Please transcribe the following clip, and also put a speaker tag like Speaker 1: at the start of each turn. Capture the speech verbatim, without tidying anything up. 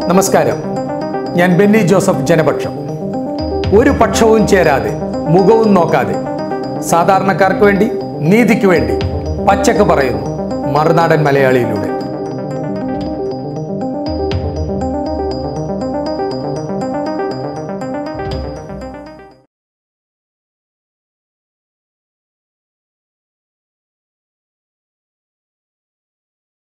Speaker 1: നമസ്കാരം. ഞാൻ ബെന്നി ജോസഫ്. ജനപക്ഷം. ഒരു പക്ഷവും ചേരാതെ, മുഖവും നോക്കാതെ, സാധാരണക്കാർക്ക് വേണ്ടി, നീതിക്ക് വേണ്ടി പച്ചക്ക് പറയുന്നു മറുനാടൻ മലയാളിയിലൂടെ.